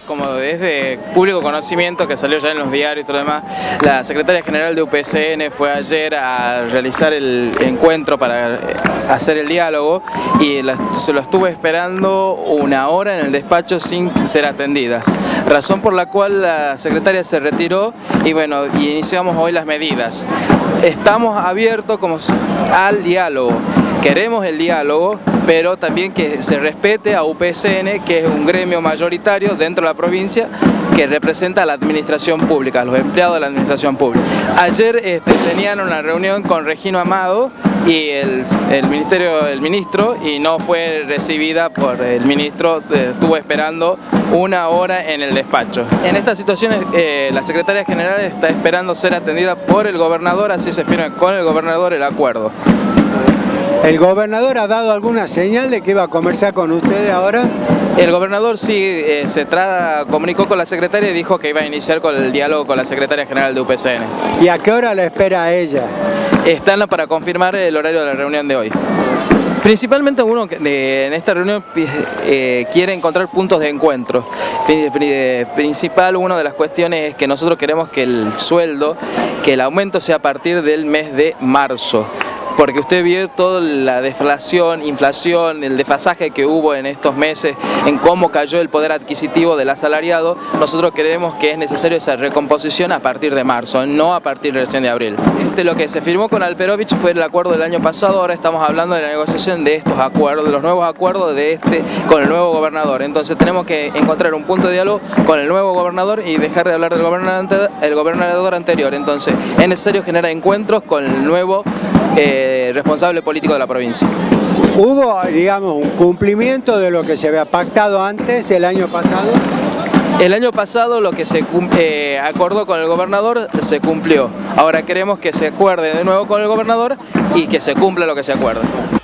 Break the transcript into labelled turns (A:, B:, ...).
A: como es de público conocimiento, que salió ya en los diarios y todo lo demás, la secretaria general de UPCN fue ayer a realizar el encuentro para hacer el diálogo y se lo estuvo esperando una hora en el despacho sin ser atendida. Razón por la cual la secretaria se retiró y bueno, iniciamos hoy las medidas. Estamos abiertos al diálogo. Queremos el diálogo, pero también que se respete a UPCN, que es un gremio mayoritario dentro de la provincia que representa a la administración pública, a los empleados de la administración pública. Ayer tenían una reunión con Regino Amado y el ministro, y no fue recibida por el ministro, estuvo esperando una hora en el despacho. En estas situaciones la secretaria general está esperando ser atendida por el gobernador, así se firma con el gobernador el acuerdo.
B: ¿El gobernador ha dado alguna señal de que iba a conversar con ustedes ahora?
A: El gobernador sí comunicó con la secretaria y dijo que iba a iniciar con el diálogo con la secretaria general de UPCN.
B: ¿Y a qué hora la espera ella?
A: Están para confirmar el horario de la reunión de hoy. Principalmente uno en esta reunión quiere encontrar puntos de encuentro. Principal, una de las cuestiones es que nosotros queremos que el sueldo, que el aumento sea a partir del mes de marzo. Porque usted vio toda la deflación, inflación, el desfasaje que hubo en estos meses, en cómo cayó el poder adquisitivo del asalariado. Nosotros creemos que es necesario esa recomposición a partir de marzo, no a partir recién de abril. Lo que se firmó con Alperovich fue el acuerdo del año pasado, ahora estamos hablando de la negociación de estos acuerdos, de los nuevos acuerdos con el nuevo gobernador. Entonces tenemos que encontrar un punto de diálogo con el nuevo gobernador y dejar de hablar del gobernador anterior. Entonces es necesario generar encuentros con el nuevo responsable político de la provincia.
B: ¿Hubo, digamos, un cumplimiento de lo que se había pactado antes, el año pasado?
A: El año pasado lo que se acordó con el gobernador se cumplió. Ahora queremos que se acuerde de nuevo con el gobernador y que se cumpla lo que se acuerda.